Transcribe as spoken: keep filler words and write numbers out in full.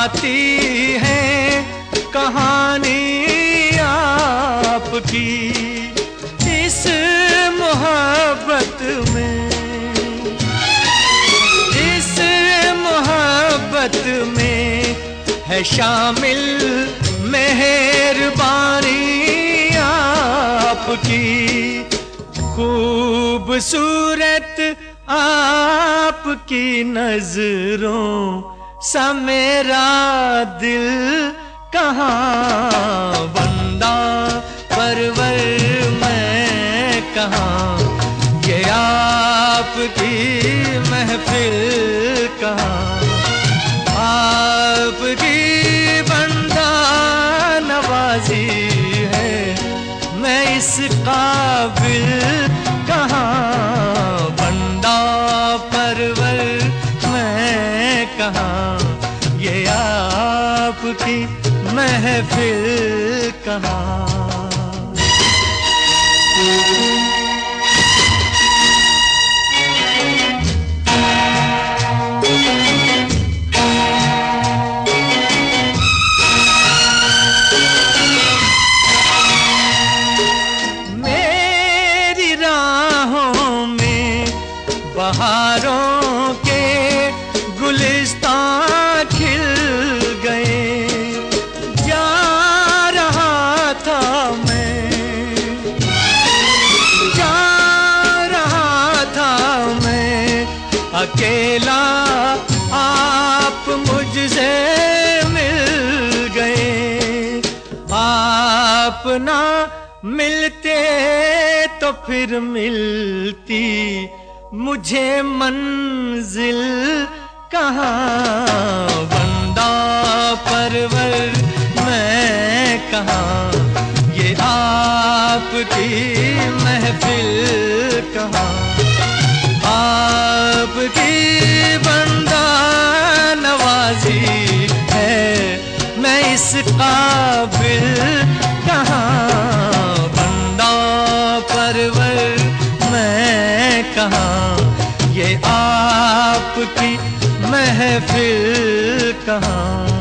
गाती है कहानी आपकी इस मोहब्बत में, इस मोहब्बत में है शामिल मेहरबानी आपकी। खूबसूरत आपकी नजरों सा मेरा दिल कहाँ, बंदा परवर मैं कहाँ, ये आपकी महफिल कहाँ, आपकी बंदा नवाजी है मैं इस काबिल कहाँ, बंदा परवर मैं कहाँ, ये आपकी महफिल कहाँ। मेरी राहों में बहारों के गुलिस्तां खिल गए, जा रहा था मैं, जा रहा था मैं अकेला, आप मुझसे मिल गए। आप ना मिलते तो फिर मिलती मुझे मंजिल कहाँ, बंदा परवर मैं कहाँ, ये आपकी महफिल कहाँ, आपकी बंदा नवाजी है मैं इस काबिल कहाँ, बंदा परवर मैं कहाँ, ये आपकी महफिल कहाँ।